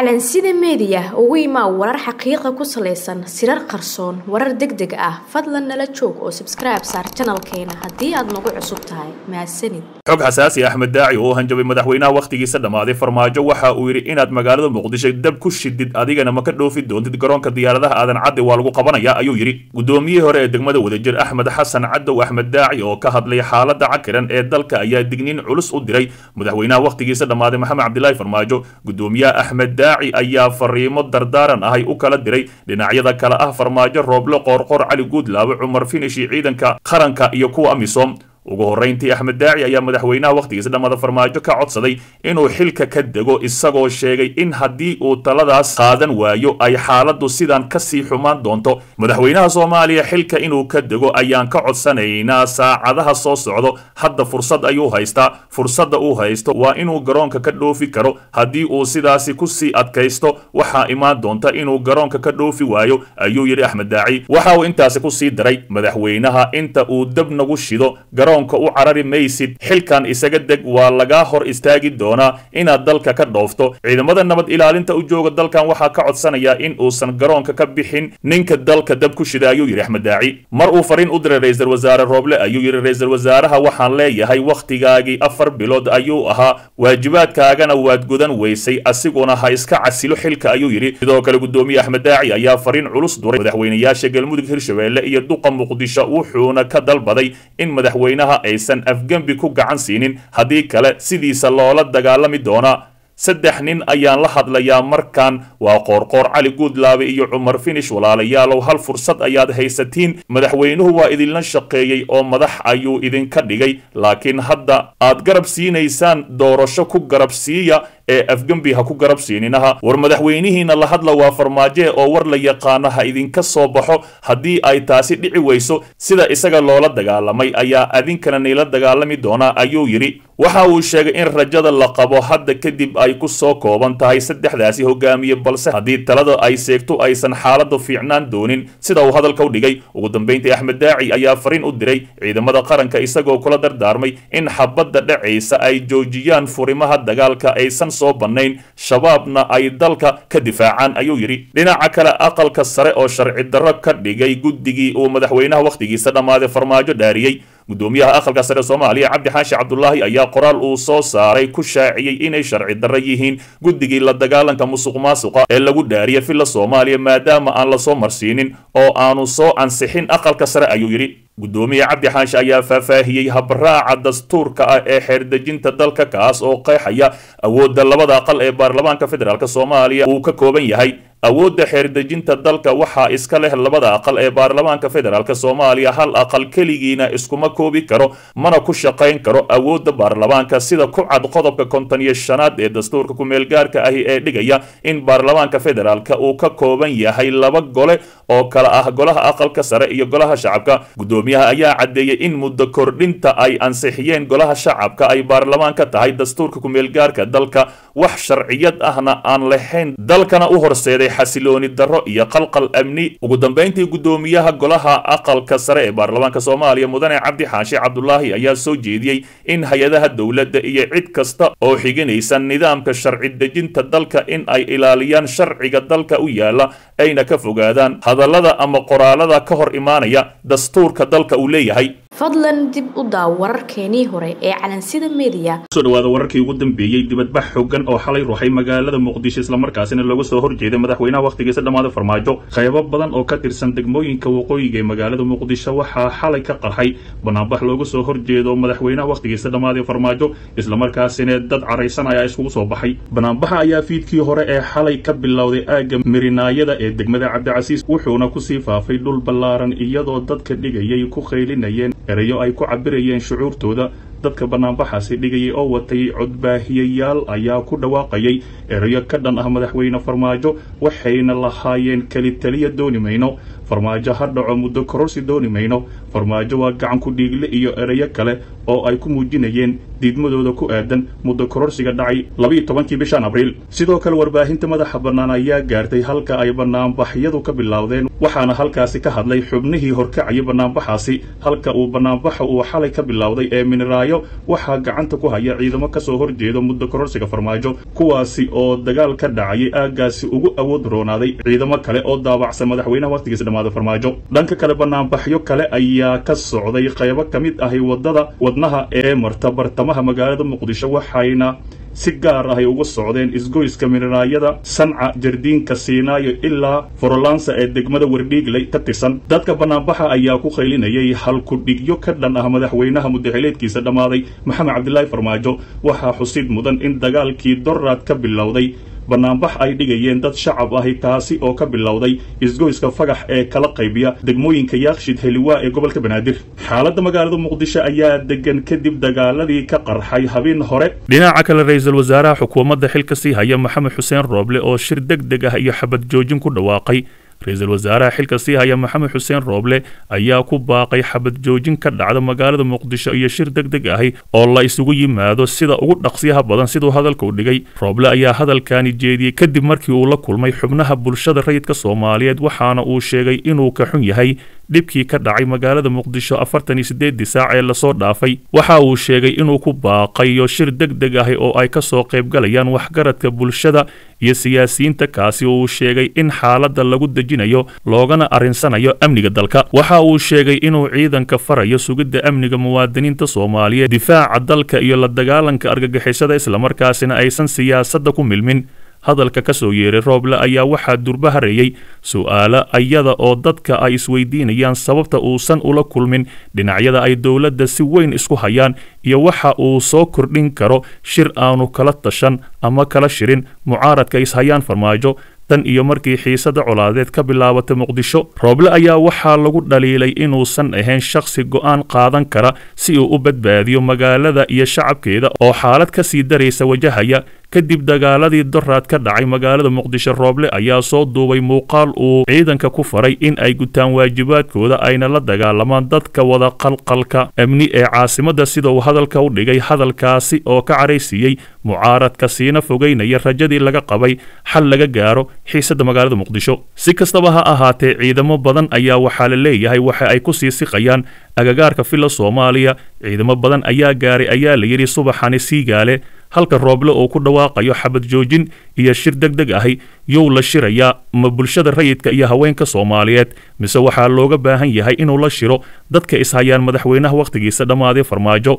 calansida media ugu imaa warar xaqiiqo ku saleysan sirar qarsoon warar degdeg ah fadlan nala joog oo subscribe saar channelkeena hadii aad nagu cusub tahay mahadsanid xog xasaasi Axmed Daaci oo hanjabay madaxweynaha waqtigiisa dhamaaday farmaajo waxa uu yiri inaad magaalada Muqdisho dab ku shidid adigana ma ka dhoofi doontid garoonka diyaaradaha aadan cadde waa lagu qabanaya ayuu yiri gudoomiyihii hore ee degmada wadajir Axmed Xasan Cadow Axmed Daaci oo ka hadlay xaaladda cakiran ee dalka ayaa digniin culus u diray madaxweynaha waqtigiisa dhamaaday Maxamed Cabdullaahi Farmaajo gudoomiyaha Axmed Daaci ayaa fariimo dardaaran ah u kala diray dhinacyada kala ah Farmaajo Rooblo Qorqor Cali Guudlaawe Cumar Finishi ciidanka qaranka iyo kuwa amisom ugu horeyntii Axmed Daaci ayaa madaxweynaha waqtigiisa dhamada farmaajo ka codsaday inuu xilka ka dego isagoo sheegay in haddii uu taladaas qaadan waayo ay xaaladdu sidan ka sii xumaan doonto madaxweynaha Soomaaliya xilka inuu ka dego ayaan ka codsanaynaa saacadaha soo socdo hadda fursad ayuu haystaa fursadda uu haysto waa inuu garoonka ka dhoofi karo haddii uu sidaasi ku sii adkaysto waxa imaan doonta inuu garoonka ka dhoofi waayo ayuu yiri Axmed Daaci waxa uu intaasi ku sii daray madaxweynaha inta uu dab nagu shido garoonka u carari maysid xilkan isaga deg waa laga hor istaagi doona inaad dalka ka dhoofto ciidamada nabad ilaalinta u jooga dalkan waxa ka codsanaya in uusan garoonka ka bixin ninka dalka dab ku shida ayuu yiri Axmed Daaci mar uu fariin u diray ra'iisul wasaare Rooble ayuu yiri ra'iisul wasaaraha waxaan leeyahay waqtigaagii 4 bilood ayuu ahaa waajibaadkaagana waad gudan weysay asiguna ha iska casilo xilka ayuu yiri sidoo kale gudoomiye Axmed Daaci ayaa fariin culus diray madaxweynayaasha Galmudug Hirshabeelle iyo duqa Muqdisho wuxuuna ka dalbaday in madaxweynaha aysan afgambi ku gacan siinin hadii kale sidiisa loola dagaalami doona saddex nin ayaan la hadlayaa markaan waa Qorqor Cali Guudlaawe iyo Cumar Finish walaalayaal hal fursad ayaad haysatiin madaxweynuhu waa idinla shaqeeyay oo madax ayuu idinka dhigay laakiin hadda aad garab siinaysaan doorasho ku garab siiya ee afgambi ha ku garab siininaha war madaxweynihiina la hadla waa farmaajo oo war la yaqaan ha idinka soo baxo hadii ay taasi dhici weyso sida isaga loola dagaalamay ayaa adinkana neela dagaalami doona ayuu yiri waxa uu sheegay in rajada la qabo hadda kadib ay ku soo kooban tahay saddexdaasi hogaamiye balse hadii talada ay seegto aysan xaaladu fiicnaan doonin sida uu hadalka u dhigay ugu dambeyntii Axmed Daaci ayaa fariin u diray ciidamada qaranka isagoo kula dardaarmay in xabadda dhacaysa ay joojiyaan furimaha dagaalka aysan soo banayn shabaabna ay dalka ka difaacaan ayuu yiri dhinaca kale aqalka sare oo sharci darro ka dhigay guddigii uu madaxweynaha waqtigiisa dhamaaday farmaajo dhaariyay gudoomiyaha aqalka sare Soomaaliya Cabdi Xaashi Cabdullaahi ayaa qoraal uu soo saaray ku shaaciyay inay sharci darro yihiin guddigii la dagaalanka musuqmaasuqa ee lagu dhaariyay filla Soomaaliya maadaama aan la soo marsiinin oo aanu soo ansixin aqalka sare ayuu yiri gudoomiye Cabdi Xaashi ayaa faahfaahiyay habraaca dastuurka ee xeerdejinta dalka kaas oo qeexaya awoodda labada aqal ee baarlamaanka federaalka Soomaaliya uu ka kooban yahay awoodda xeerdejinta dalka waxa iska leh labada aqal ee baarlamaanka federaalka Soomaaliya hal aqal kaligiina iskuma koobi karo mana ku shaqeyn karo awoodda baarlamaanka sida ku cad qodobka 55aad ee dastuurka ku meel gaarka ah ee dhigaya in baarlamaanka federaalka uu ka kooban yahay laba gole oo kala ah golaha aqalka sare iyo golaha shacabka gudoomiyaha ayaa cadeeyay in muddo kordhinta ay ansixiyeen golaha shacabka ay baarlamaanka tahay dastuurka ku meel gaarka dalka wax sharciyad ahna aan lahayn dalkana u horseeday xasilooni darro iyo qalqal amni ugu dambeyntii gudoomiyaha golaha aqalka sare ee baarlamaanka Soomaaliya mudane Cabdi Xaashi Cabdullaahi ayaa soo jeediyay in hay'adaha dawladda iyo cid kasta oo xiganaysa nidaamka sharci dejinta dalka in ay ilaaliyaan sharciga dalka u yaala ayna ka fogaadaan hadallada ama qoraalada ka hor imaanaya dastuurka dalka uu leeyahay fadlan dib u daaw wararkeenii hore ee calansida media soo dhawaada wararkii ugu dambeeyay dibadbax xooggan oo xalay ruuxay magaalada Muqdisho isla markaasina lagu soo horjeeday madaxweynaha waqtigiisa dhamaaday farmaajo qaybo badan oo ka tirsan degmooyinka waqooyiga ee magaalada Muqdisho waxa xalay ka qarxay banaanbax loogu soo horjeedo madaxweynaha waqtigiisa dhamaaday farmaajo isla markaasina dad careysan ayaa isugu soo baxay banaanbaxa ayaa fiidkii hore ee xalay ka bilowday aaga Mirinaayada ee degmada Cabdicasiis wuxuuna ku sii faafay dhul ballaaran iyadoo dadka dhigayay ku kheylinayeen erayo ay ku cabirayeen shucuurtooda dadka banaanbaxaasi dhigayay oo watay codbaahiyayaal ayaa ku dhawaaqayay erayo ka dhan ah madaxweyne farmaajo waxayna lahaayeen kali taliya dooni mayno farmaajo ha dhaco muddo kororsi dooni mayno farmaajo waa gacan ku dhiigle iyo erayo kale oo ay ku muujinayeen diidmadooda ku aadan muddo kororsiga dhacay 12 bishan Abriil sidoo kale warbaahinta madaxa bannaan ayaa gaartay halka ay banaanbaxyadu ka bilowdeen waxaana halkaasi ka hadlay xubnihii horkacay banaanbaxaasi halka uu banaanbaxa uu xalay ka bilowday ee Miniraayo waxa gacanta ku haya ciidamo ka soo horjeeda muddo kororsiga farmaajo kuwaasi oo dagaal ka dhacay aagaasi ugu awood roonaaday ciidamo kale oo daabacsan madaxweynaha waqtigiisa dhamaada farmaajo dhanka kale banaanbaxyo kale ayaa ka socday qaybo kamid ah wadnaha ee marta bartamaha magaalada Muqdisho waxayna si gaar ah ay ugu socdeen isgoyska Miniraayada Sanca Jardiinka Siinaayo ilaa Forolansa ee degmada Wardhiigley ka tirsan dadka banaanbaxa ayaa ku qaylinayay hal ku dhigyo ka dhan ah madaxweynaha muddaxileedkiisa dhamaaday Maxamed Cabdullaahi Farmaajo waxa xusid mudan in dagaalkii Dorraad ka bilowday banaanbax ay dhigayeen dad shacab ah taasi oo ka bilowday isgoyska Fagax ee kala qaybiya degmooyinka Yaaqshid Heliwaa ee gobolka Banaadir xaaladda magaalada Muqdisho ayaa degan kadib dagaaladii ka qarxay habeen hore dhinaca kale ra'iisul wasaaraha xukuumadda xilka sii haya Maxamed Xuseen Rooble oo shir degdeg ah iyo xabad joojin ku dhawaaqay ra'iisul wasaaraha xilka sii haya Maxamed Xuseen Rooble ayaa ku baaqay xabad joojin ka dhacda magaalada Muqdisho iyo shir degdeg ah oo la isugu yimaado sida ugu dhaqsiyaha badan sidoo hadalka u dhigay Rooble ayaa hadalkaani jeediyay kadib markii uu la kulmay xubnaha bulshada rayidka Soomaaliyeed waxaana uu sheegay inuu ka xun yahay dhibkii ka dhacay magaalada Muqdisho 48 saac ee la soo dhaafay waxa uu sheegay inuu ku baaqayo shir degdeg ah oo ay ka soo qayb galayaan waxgaradka bulshada iyo siyaasiyiinta kaasi oo uu sheegay in xaaladda lagu dejinayo loogana arinsanayo amniga dalka waxa uu sheegay inuu ciidanka farayo sugidda amniga muwaadiniinta Soomaaliyeed difaaca dalka iyo la dagaalanka argagixisada isla markaasina aysan siyaasadda ku milmin hadalka ka soo yeeray Rooble ayaa waxa durba hareeyay su'aalo ayada oo dadka ay isweydiinayaan sababta uusan ula kulmin dhinacyada ay dawladda si weyn isku hayaan iyo waxa uu soo kordhin karo shir aanu kala tashan ama kala shirin mucaaradka is hayaan farmaajo tan iyo markii xiisada colaadeed ka bilaabatay Muqdisho Rooble ayaa waxa lagu dhaliilay inuusan ahayn shakhsi go'aan qaadan kara si uu u badbaadiyo magaalada iyo shacabkeeda oo xaalad ka sii daraysa wajahaya kadib dagaaladii Dorraad ka dhacay magaalada Muqdisho Rooble ayaa soo duubay muuqaal uu ciidanka ku faray in ay gutaan waajibaadkooda ayna la dagaalamaan dadka wada qalqalka amni ee caasimadda sida uu hadalka u dhigay hadalkaasi oo ka careysiiyay mucaaradka siina fogeynaya rajadii laga qabay xal laga gaaro xiisada magaalada Muqdisho si kastaba ha ahaatee ciidamo badan ayaa waxa la leeyahay waxa ay ku sii siqayaan agagaarka fila Soomaaliya ciidamo badan ayaa gaaray ayaa la yiri subaxani Siigaale halka Rooble oo ku dhawaaqayo xabad joojin iyo shir degdeg ah yow la shiraya ma bulshada rayidka iyo haweenka Soomaaliyeed mise waxa looga baahan yahay inuu la shiro dadka is hayaan madaxweynaha waqtigiisa dhamaaday Farmaajo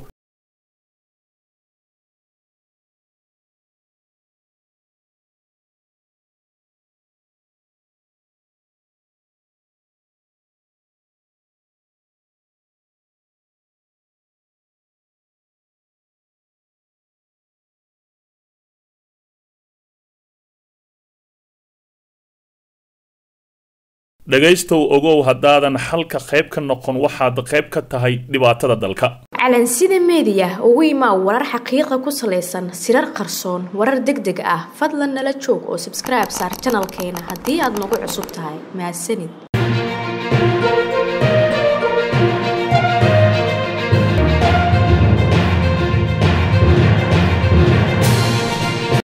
dhagaystow ogow haddaadan halka qayb ka noqon waxaad qayb ka tahay dhibaatada dalka calansida media ugu imaa warar xaqiiqa ku saleysan sirar qarsoon warar degdeg ah fadlan nala joog oo subscribe saar channelkeena haddii aad nagu cusub tahay mahadsanid